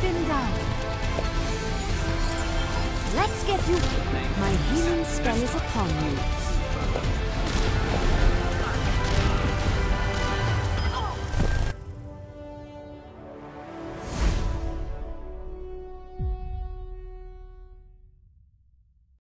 been down. Let's get you. My healing spell is upon you.